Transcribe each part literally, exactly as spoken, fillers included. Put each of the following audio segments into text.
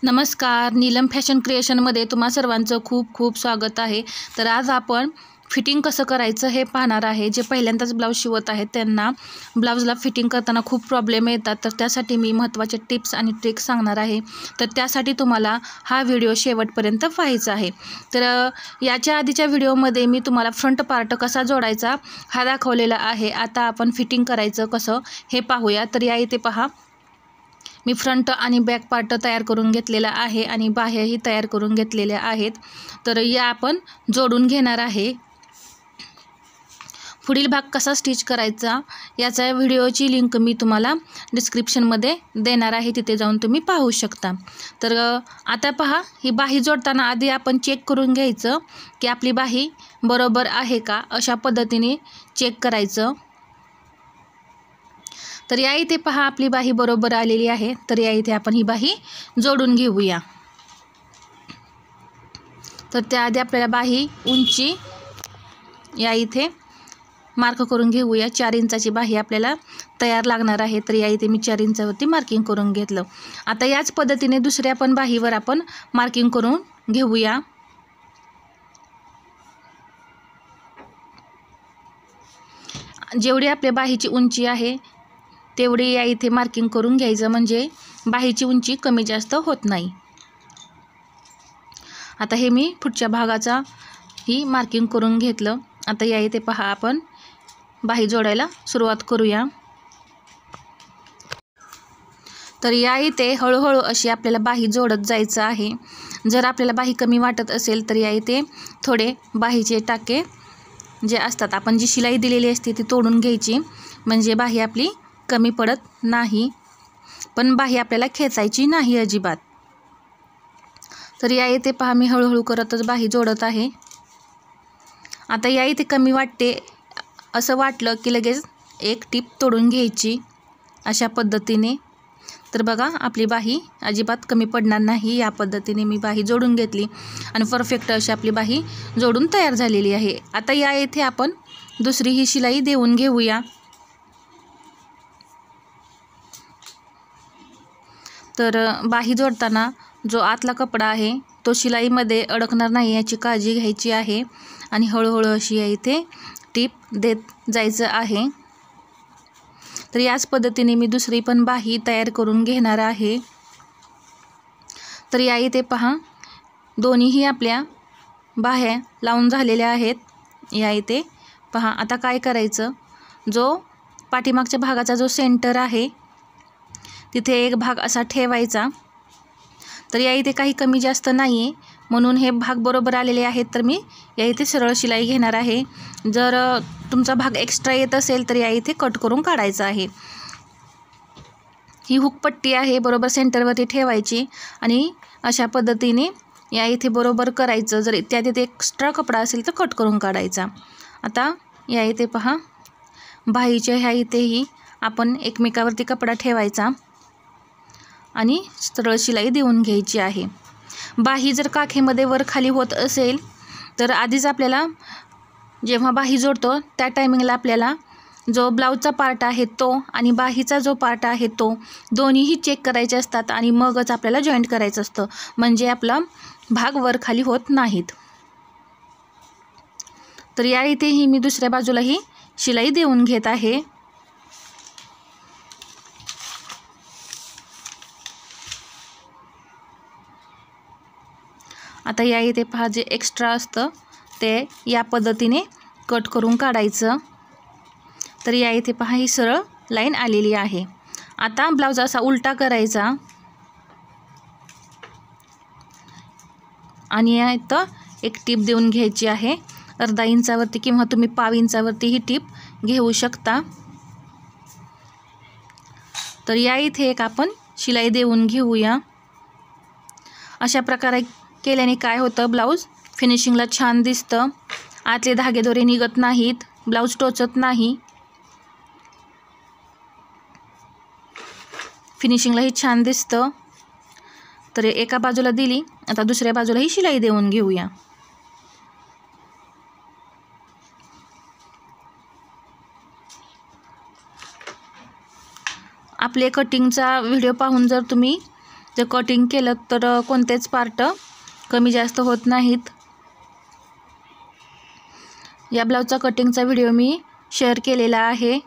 नमस्कार, नीलम फॅशन क्रिएशनमध्ये तुम्हा सर्वांचं खूप खूप स्वागत आहे। तर आज आपण फिटिंग कसं करायचं हे पाहणार आहे। जे पहिल्यांदाच ब्लाऊज शिवत आहेत त्यांना ब्लाऊजला फिटिंग करताना खूप प्रॉब्लेम येतात, तर त्यासाठी मी महत्त्वाचे टिप्स आणि ट्रिक्स सांगणार आहे। तर त्यासाठी तुम्हाला हा व्हिडिओ शेवटपर्यंत पाहायचा आहे। तर याच्या आधीच्या व्हिडिओमध्ये मी तुम्हाला फ्रंट पार्ट कसा जोडायचा हा दाखवलेला आहे। आता आपण फिटिंग करायचं कसं हे पाहूया। तर या इथे पहा, मी फ्रंट आणि बॅक पार्ट तयार करून घेतलेला आहे आणि बाह्यही तयार करून घेतलेल्या आहेत। तर या आपण जोडून घेणार आहे। पुढील भाग कसा स्टिच करायचा याचा व्हिडिओची लिंक मी तुम्हाला डिस्क्रिप्शनमध्ये देणार आहे, तिथे जाऊन तुम्ही पाहू शकता। तर आता पहा, ही बाही जोडताना आधी आपण चेक करून घ्यायचं की आपली बाही बरोबर आहे का, अशा पद्धतीने चेक करायचं। तर या इथे पहा, आपली बाही बरोबर आलेली आहे। तर या इथे आपण ही बाही जोडून घेऊया। तर त्याआधी आपल्याला बाही उंची या इथे मार्क करून घेऊया। चार इंचाची बाही आपल्याला तयार लागणार आहे। तर या इथे मी चार इंचावरती मार्किंग करून घेतलं। आता याच पद्धतीने दुसऱ्या पण बाहीवर आपण मार्किंग करून घेऊया। जेवढी आपल्या बाहीची उंची आहे तेवढी या इथे मार्किंग करून घ्यायचं, म्हणजे बाहीची उंची कमी जास्त होत नाही। आता हे मी पुढच्या भागाचा ही मार्किंग करून घेतलं। आता या इथे पहा, आपण बाही जोडायला सुरुवात करूया। तर या इथे हळूहळू अशी आपल्याला बाही जोडत जायचं आहे। जर आपल्याला बाही कमी वाटत असेल तर या इथे थोडे बाहीचे टाके जे असतात, आपण जी शिलाई दिलेली असते ती तोडून घ्यायची, म्हणजे बाही आपली कमी पडत नाही। पण बाही आपल्याला खेचायची नाही अजिबात। तर या इथे पहा, मी हळूहळू करतच बाही जोडत आहे। आता या इथे कमी वाटते असं वाटलं की लगेच एक टीप तोडून घ्यायची अशा पद्धतीने। तर बघा, आपली बाही अजिबात कमी पडणार नाही। या पद्धतीने मी बाही जोडून घेतली आणि परफेक्ट अशी आपली बाही जोडून तयार झालेली आहे। आता या इथे आपण दुसरी ही शिलाई देऊन घेऊया। तर बाही जोडताना जो आतला कपडा आहे तो शिलाईमध्ये अडकणार नाही याची काळजी घ्यायची आहे आणि हळूहळू अशी या इथे टीप देत जायचं आहे। तर याच पद्धतीने मी दुसरी पण बाही तयार करून घेणार आहे। तर या इथे पहा, दोन्हीही आपल्या बाह्या लावून झालेल्या आहेत। या इथे पहा, आता काय करायचं, जो पाठीमागच्या भागाचा जो सेंटर आहे तिथे एक भाग असा ठेवायचा। तर या इथे काही कमी जास्त नाही आहे, म्हणून हे भाग बरोबर आलेले आहेत। तर मी या इथे सरळ शिलाई घेणार आहे। जर तुमचा भाग एक्स्ट्रा येत असेल तर या इथे कट करून काढायचा आहे। ही हुक पट्टी आहे, बरोबर सेंटरवरती ठेवायची आणि अशा पद्धतीने या इथे बरोबर करायचं। जर त्यात इथे एक्स्ट्रा कपडा असेल तर कट करून काढायचा। आता या इथे पहा, बाहीच्या ह्या इथेही आपण एकमेकावरती कपडा ठेवायचा आणि सरळ शिलाई देऊन घ्यायची आहे। बाही जर काखेमध्ये वर खाली होत असेल तर आधीच आपल्याला जेव्हा बाही जोडतो त्या टायमिंगला आपल्याला जो ब्लाऊजचा पार्ट आहे तो आणि बाहीचा जो पार्ट आहे तो दोन्हीही चेक करायचे असतात आणि मगच आपल्याला जॉईंट करायचं असतं, म्हणजे आपला भाग वर खाली होत नाहीत। तर या इथेही मी दुसऱ्या बाजूलाही शिलाई देऊन घेत आहे। आता या इथे पहा, जे एक्स्ट्रा असतं ते या पद्धतीने कट करून काढायचं। तर या इथे पहा, ही सरळ लाईन आलेली आहे। आता ब्लाऊज असा उलटा करायचा आणि या इथं एक टीप देऊन घ्यायची आहे। अर्धा इंचावरती किंवा तुम्ही पाव इंचावरती ही टीप घेऊ शकता। तर या इथे एक आपण शिलाई देऊन घेऊया। अशा प्रकारे केल्याने काय होतं, ब्लाऊज फिनिशिंगला छान दिसतं, आतले धागेदोरे निघत नाहीत, ब्लाऊज टोचत नाही, फिनिशिंगलाही छान दिसतं। तर एका बाजूला दिली, आता दुसऱ्या बाजूलाही शिलाई देऊन घेऊया। आपले कटिंगचा व्हिडिओ पाहून जर तुम्ही ते कटिंग केलं तर कोणतेच पार्ट कमी जास्त होत नाहीत. या ब्लाऊजचा कटिंगचा व्हिडिओ मी शेअर केलेला आहे.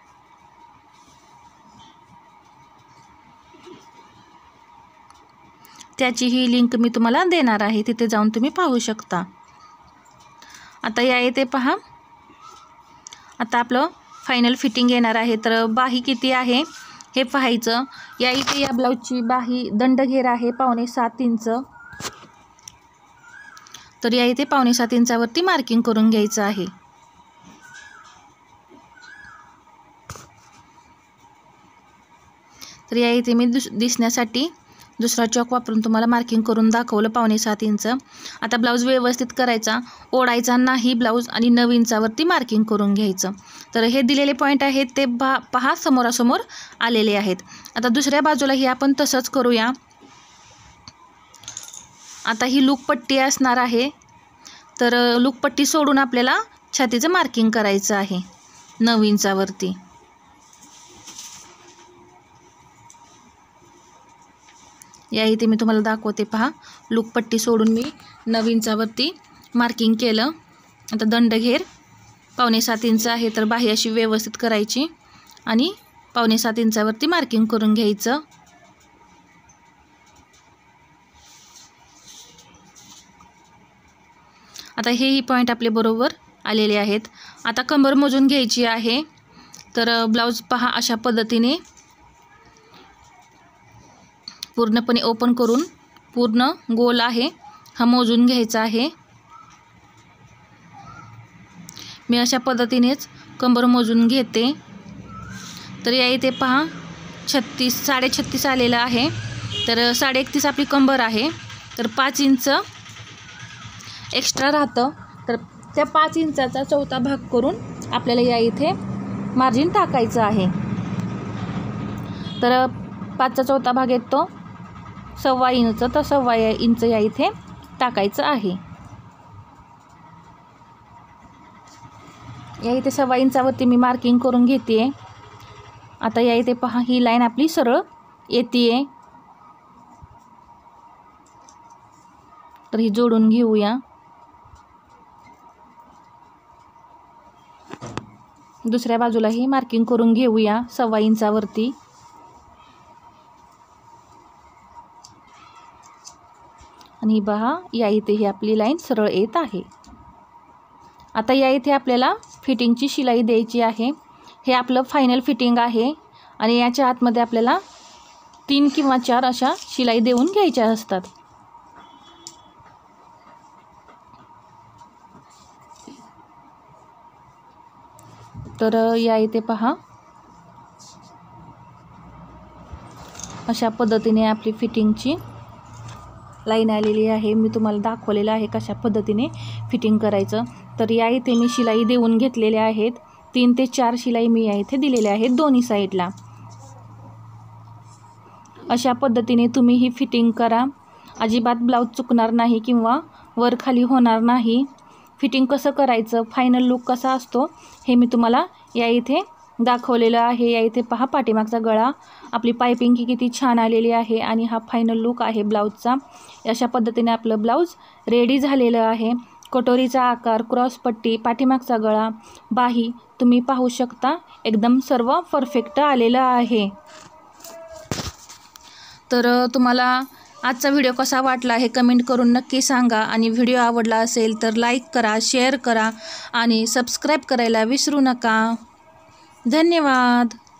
त्याची ही लिंक मी तुम्हाला देणार आहे, तिथे जाऊन तुम्ही पाहू शकता. आता या इथे पहा, आता आपलं फायनल फिटिंग येणार आहे. तर बाही किती आहे हे पाहायचं. या इथे या ब्लाऊजची बाही दंड घेर आहे पावणे सात इंच. तर या इथे पावणे सात इंचावरती मार्किंग करून घ्यायचं आहे. तर या इथे मी दुस दिसण्यासाठी दुसरा चॉक वापरून तुम्हाला मार्किंग करून दाखवलं पावणे सात इंच. आता ब्लाऊज व्यवस्थित करायचा, ओढायचा नाही ब्लाऊज आणि नऊ इंचावरती मार्किंग करून घ्यायचं. तर हे दिलेले पॉईंट आहेत ते पहा पहा समोरासमोर आलेले आहेत. आता दुसऱ्या बाजूलाही आपण तसंच करूया. आता ही लूक पट्टी असणार आहे. तर लूक पट्टी सोडून आपल्याला छातीचं मार्किंग करायचं आहे नऊ इंचावरती. या इथे मी तुम्हाला दाखवते पहा, लूक पट्टी सोडून मी नऊ इंचावरती मार्किंग केलं. आता दंड घेर पावणे सात इंच आहे. तर बाही अशी व्यवस्थित करायची आणि पावणे सात इंचावरती मार्किंग करून घ्यायचं. आता हेही पॉईंट आपले बरोबर आलेले आहेत. आता कंबर मोजून घ्यायची आहे. तर ब्लाऊज पहा अशा पद्धतीने पूर्णपणे ओपन करून पूर्ण गोल आहे हा मोजून घ्यायचा आहे. मी अशा पद्धतीनेच कंबर मोजून घेते. तर या इथे पहा छत्तीस साडे छत्तीस आलेलं आहे. तर साडे एकतीस आपली कंबर आहे. तर पाच इंच एक्स्ट्रा राहतं. तर त्या पाच इंचाचा चौथा भाग करून आपल्याला या इथे मार्जिन टाकायचं आहे. तर पाचचा चौथा भाग येतो सव्वा इंच. तर सव्वा इंच या इथे टाकायचं आहे. या इथे सव्वा इंचावरती मी मार्किंग करून घेते. आता या इथे पहा ही लाईन आपली सरळ येते. तर ही जोडून घेऊया. दुसऱ्या बाजूलाही मार्किंग करून घेऊया सव्वा इंचावरती. आणि पहा या इथे ही आपली लाईन सरळ येत आहे. आता या इथे आपल्याला फिटिंगची शिलाई द्यायची आहे. हे आपलं फायनल फिटिंग आहे आणि याच्या आतमध्ये आपल्याला तीन किंवा चार अशा शिलाई देऊन घ्यायच्या असतात. तर या इथे पहा अशा पद्धतीने आपली फिटिंगची लाईन आलेली आहे. मी तुम्हाला दाखवलेलं आहे कशा पद्धतीने फिटिंग करायचं. तर या इथे मी शिलाई देऊन घेतलेल्या आहेत. तीन ते चार शिलाई मी या इथे दिलेल्या आहेत दोन्ही साईडला. अशा पद्धतीने तुम्ही ही फिटिंग करा. अजिबात ब्लाऊज चुकणार नाही किंवा वर खाली होणार नाही. फिटिंग कसं करायचं, फायनल लूक कसा असतो हे मी तुम्हाला या इथे दाखवलेलं आहे. या इथे पहा पाठीमागचा गळा, आपली पायपिंग ही किती छान आलेली आहे आणि हा फायनल लूक आहे ब्लाऊजचा. अशा पद्धतीने आपलं ब्लाऊज रेडी झालेलं आहे. कटोरीचा आकार, क्रॉस पट्टी, पाठीमागचा गळा, बाही तुम्ही पाहू शकता एकदम सर्व परफेक्ट आलेलं आहे. तर तुम्हाला आजचा व्हिडिओ कसा वाटला हे कमेंट करून नक्की सांगा. आणि व्हिडिओ आवडला असेल तर लाईक करा, शेअर करा आणि सबस्क्राईब करायला विसरू नका. धन्यवाद.